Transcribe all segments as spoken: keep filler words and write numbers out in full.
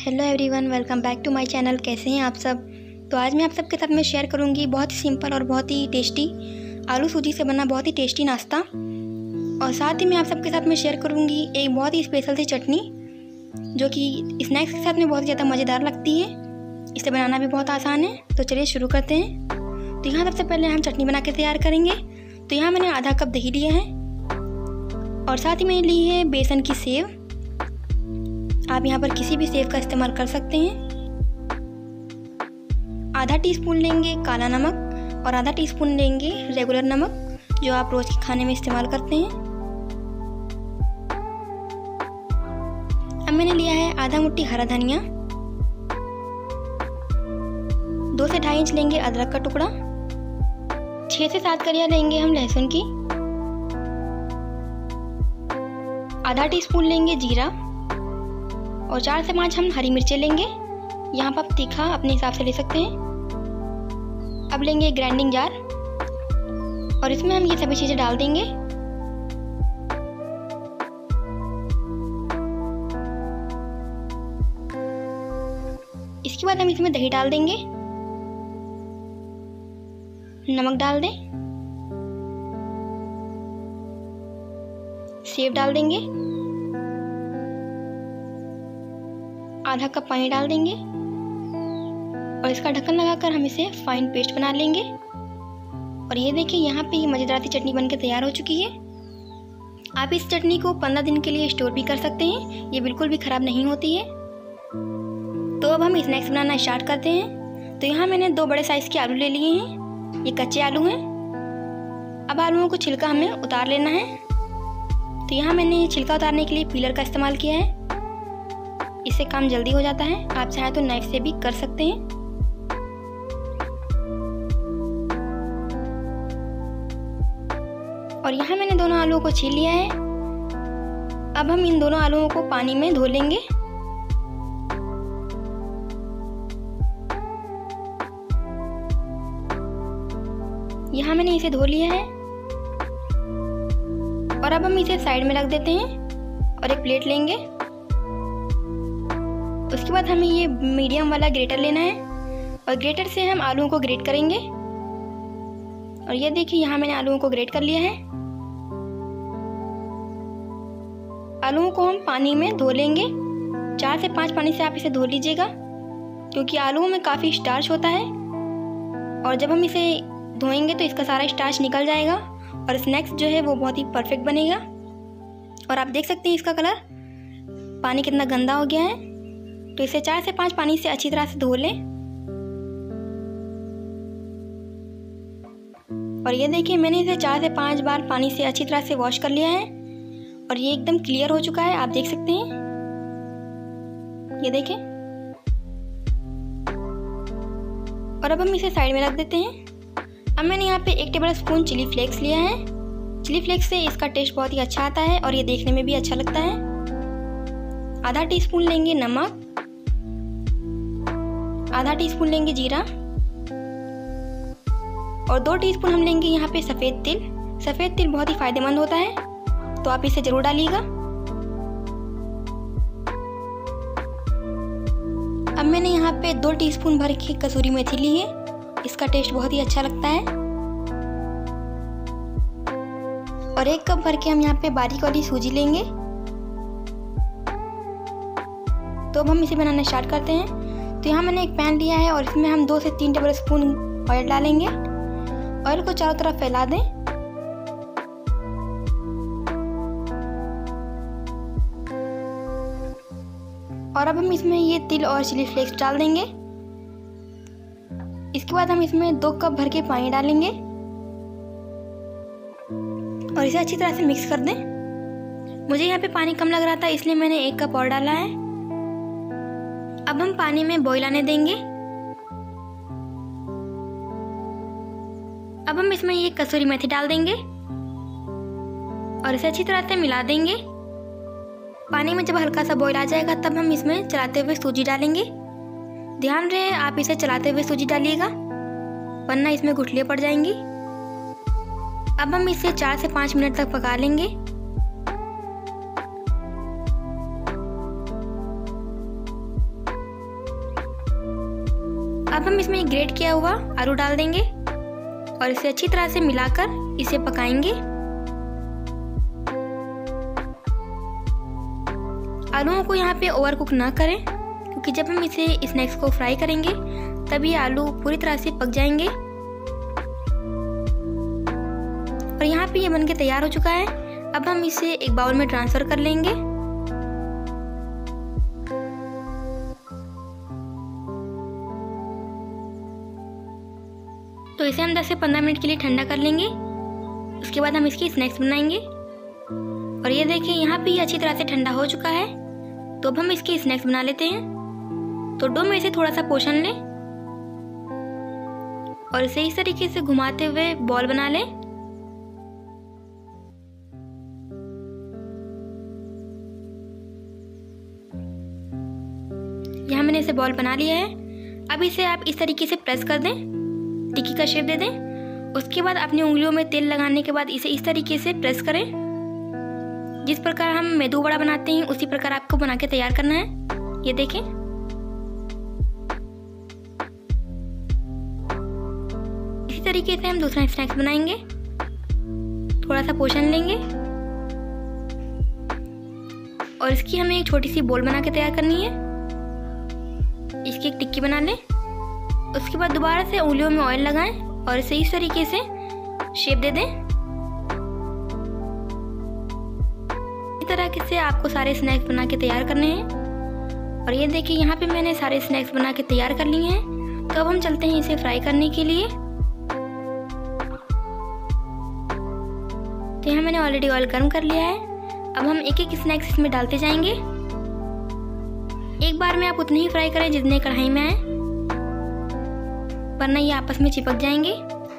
Hello everyone, welcome back to my channel. कैसे हैं आप सब। तो आज मैं आप सबके साथ में शेयर करूंगी बहुत ही सिंपल और बहुत ही टेस्टी आलू सूजी से बना बहुत ही टेस्टी नाश्ता। और साथ ही मैं आप सबके साथ में शेयर करूंगी एक बहुत ही स्पेशल सी चटनी जो कि स्नैक्स के साथ में बहुत ही ज़्यादा मज़ेदार लगती है। इसे बनाना भी बहुत आसान है। तो चलिए शुरू करते हैं। तो यहाँ सबसे पहले हम चटनी बना के तैयार करेंगे। तो यहाँ मैंने आधा कप दही लिया है और साथ ही मैंने ली है बेसन की सेव। आप यहाँ पर किसी भी सेव का इस्तेमाल कर सकते हैं। आधा टीस्पून लेंगे काला नमक और आधा टीस्पून लेंगे रेगुलर नमक जो आप रोज़ के खाने में इस्तेमाल करते हैं। अब मैंने लिया है आधा मुट्ठी हरा धनिया, दो से ढाई इंच लेंगे अदरक का टुकड़ा, छः से सात कलियां लेंगे हम लहसुन की, आधा टीस्पून लेंगे जीरा और चार से पाँच हम हरी मिर्चें लेंगे। यहाँ पर आप तीखा अपने हिसाब से ले सकते हैं। अब लेंगे ग्राइंडिंग जार और इसमें हम ये सभी चीज़ें डाल देंगे। इसके बाद हम इसमें दही डाल देंगे, नमक डाल दें, सेव डाल देंगे, आधा कप पानी डाल देंगे और इसका ढक्कन लगाकर हम इसे फाइन पेस्ट बना लेंगे। और ये देखिए यहाँ पे ये मज़ेदार सी चटनी बनकर तैयार हो चुकी है। आप इस चटनी को पंद्रह दिन के लिए स्टोर भी कर सकते हैं, ये बिल्कुल भी ख़राब नहीं होती है। तो अब हम स्नैक्स बनाना स्टार्ट करते हैं। तो यहाँ मैंने दो बड़े साइज़ के आलू ले लिए हैं, ये कच्चे आलू हैं। अब आलूओं को छिलका हमें उतार लेना है। तो यहाँ मैंने छिलका उतारने के लिए पीलर का इस्तेमाल किया है, इससे काम जल्दी हो जाता है। आप चाहें तो नाइफ से भी कर सकते हैं। और यहाँ मैंने दोनों आलूओं को छील लिया है। अब हम इन दोनों आलूओं को पानी में धो लेंगे। यहाँ मैंने इसे धो लिया है और अब हम इसे साइड में रख देते हैं और एक प्लेट लेंगे। उसके बाद हमें ये मीडियम वाला ग्रेटर लेना है और ग्रेटर से हम आलूओं को ग्रेट करेंगे। और ये देखिए यहाँ मैंने आलूओं को ग्रेट कर लिया है। आलूओं को हम पानी में धो लेंगे, चार से पाँच पानी से आप इसे धो लीजिएगा क्योंकि आलूओं में काफ़ी स्टार्च होता है और जब हम इसे धोएंगे तो इसका सारा स्टार्च निकल जाएगा और स्नैक्स जो है वो बहुत ही परफेक्ट बनेगा। और आप देख सकते हैं इसका कलर पानी कितना गंदा हो गया है। तो इसे चार से पाँच पानी से अच्छी तरह से धो लें। और ये देखिए मैंने इसे चार से पाँच बार पानी से अच्छी तरह से वॉश कर लिया है और ये एकदम क्लियर हो चुका है, आप देख सकते हैं। ये देखें। और अब हम इसे साइड में रख देते हैं। अब मैंने यहाँ पे एक टेबल स्पून चिली फ्लेक्स लिया है। चिली फ्लेक्स से इसका टेस्ट बहुत ही अच्छा आता है और ये देखने में भी अच्छा लगता है। आधा टीस्पून लेंगे नमक, आधा टीस्पून लेंगे जीरा और दो टीस्पून हम लेंगे यहाँ पे सफ़ेद तिल। सफ़ेद तिल बहुत ही फायदेमंद होता है, तो आप इसे ज़रूर डालिएगा। अब मैंने यहाँ पे दो टीस्पून भर के कसूरी मेथी ली है, इसका टेस्ट बहुत ही अच्छा लगता है। और एक कप भर के हम यहाँ पे बारीक वाली सूजी लेंगे। तो अब हम इसे बनाना स्टार्ट करते हैं। तो यहाँ मैंने एक पैन लिया है और इसमें हम दो से तीन टेबल स्पून ऑयल डालेंगे। ऑयल को चारों तरफ फैला दें। और अब हम इसमें ये तिल और चिली फ्लेक्स डाल देंगे। इसके बाद हम इसमें दो कप भर के पानी डालेंगे और इसे अच्छी तरह से मिक्स कर दें। मुझे यहाँ पे पानी कम लग रहा था इसलिए मैंने एक कप और डाला है। अब हम पानी में बॉईल आने देंगे। अब हम इसमें ये कसूरी मेथी डाल देंगे और इसे अच्छी तरह से मिला देंगे। पानी में जब हल्का सा बॉईल आ जाएगा तब हम इसमें चलाते हुए सूजी डालेंगे। ध्यान रहे आप इसे चलाते हुए सूजी डालिएगा वरना इसमें गुठलियाँ पड़ जाएंगी। अब हम इसे चार से पाँच मिनट तक पका लेंगे। अब हम इसमें ग्रेट किया हुआ आलू डाल देंगे और इसे अच्छी तरह से मिलाकर इसे पकाएंगे। आलूओं को यहाँ पे ओवर कुक ना करें, क्योंकि जब हम इसे स्नैक्स को फ्राई करेंगे तभी आलू पूरी तरह से पक जाएंगे। और यहाँ पे ये बनके तैयार हो चुका है। अब हम इसे एक बाउल में ट्रांसफर कर लेंगे। तो इसे हम दस से पंद्रह मिनट के लिए ठंडा कर लेंगे। उसके बाद हम इसकी स्नैक्स बनाएंगे। और ये देखिए यहाँ पे ये अच्छी तरह से ठंडा हो चुका है। तो अब हम इसकी स्नैक्स बना लेते हैं। तो डो में से थोड़ा सा पोषण लें और इसे इस तरीके से घुमाते हुए बॉल बना लें। यहाँ मैंने इसे बॉल बना लिया है। अब इसे आप इस तरीके से प्रेस कर दें, टिक्की का शेप दे दें। उसके बाद अपनी उंगलियों में तेल लगाने के बाद इसे इस तरीके से प्रेस करें। जिस प्रकार हम मेदू वड़ा बनाते हैं उसी प्रकार आपको बना के तैयार करना है। ये देखें, इसी तरीके से हम दूसरा स्नैक्स बनाएंगे। थोड़ा सा पोषण लेंगे और इसकी हमें एक छोटी सी बोल बना के तैयार करनी है। इसकी एक टिक्की बना लें। उसके बाद दोबारा से उंगलियों में ऑयल लगाएं और इसे इस तरीके से शेप दे दें। इस तरह से आपको सारे स्नैक्स बना के तैयार करने हैं। और ये देखिए यहाँ पे मैंने सारे स्नैक्स बना के तैयार कर लिए हैं। तो अब हम चलते हैं इसे फ्राई करने के लिए। तो यहाँ मैंने ऑलरेडी ऑयल गर्म कर लिया है। अब हम एक एक स्नैक्स इसमें डालते जाएंगे। एक बार में आप उतने ही फ्राई करें जितने कढ़ाई में आए, वरना ये आपस में चिपक जाएंगे।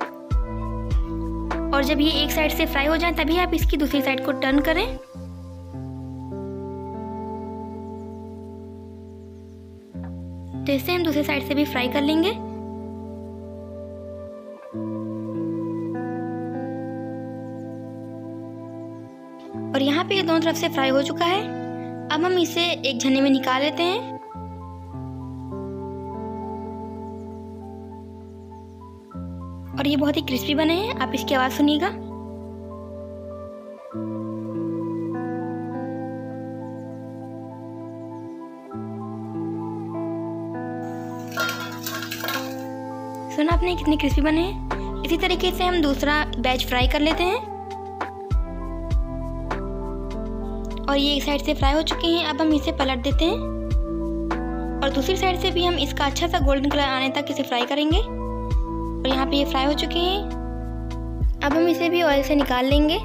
और जब ये एक साइड से फ्राई हो जाए तभी आप इसकी दूसरी साइड को टर्न करें। तो इससे हम दूसरी साइड से भी फ्राई कर लेंगे। और यहाँ पे ये दोनों तरफ से फ्राई हो चुका है। अब हम इसे एक झन्ने में निकाल लेते हैं। और ये बहुत ही क्रिस्पी बने हैं, आप इसकी आवाज सुनिएगा। सुना आपने कितने क्रिस्पी बने हैं। इसी तरीके से हम दूसरा बैच फ्राई कर लेते हैं। और ये एक साइड से फ्राई हो चुके हैं। अब हम इसे पलट देते हैं और दूसरी साइड से भी हम इसका अच्छा सा गोल्डन कलर आने तक इसे फ्राई करेंगे। और यहाँ पे ये फ्राई हो चुके हैं। अब हम इसे भी ऑयल से निकाल लेंगे।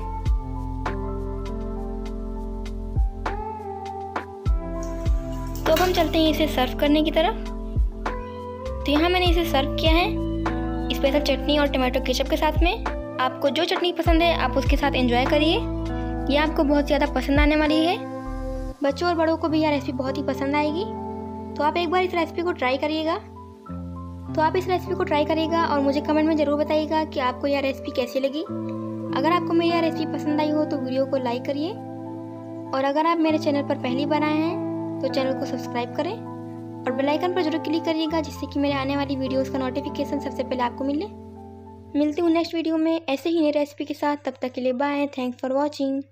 तो अब हम चलते हैं इसे सर्व करने की तरफ। तो यहाँ मैंने इसे सर्व किया है स्पेशल चटनी और टमाटो केचप के साथ में। आपको जो चटनी पसंद है आप उसके साथ एंजॉय करिए। ये आपको बहुत ज़्यादा पसंद आने वाली है। बच्चों और बड़ों को भी यह रेसिपी बहुत ही पसंद आएगी। तो आप एक बार इस रेसिपी को ट्राई करिएगा। तो आप इस रेसिपी को ट्राई करिएगा और मुझे कमेंट में ज़रूर बताइएगा कि आपको यह रेसिपी कैसी लगी। अगर आपको मेरी यह रेसिपी पसंद आई हो तो वीडियो को लाइक करिए। और अगर आप मेरे चैनल पर पहली बार आए हैं तो चैनल को सब्सक्राइब करें और बेल आइकन पर जरूर क्लिक करिएगा, जिससे कि मेरे आने वाली वीडियोस का नोटिफिकेशन सबसे पहले आपको मिले। मिलती हूँ नेक्स्ट वीडियो में ऐसे ही नई रेसिपी के साथ। तब तक के लिए बाय। Thanks for watching.